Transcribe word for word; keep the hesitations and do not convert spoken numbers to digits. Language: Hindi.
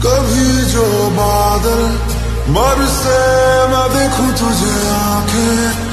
कभी जो बादल बरसे मैं देखूं तुझे आंखें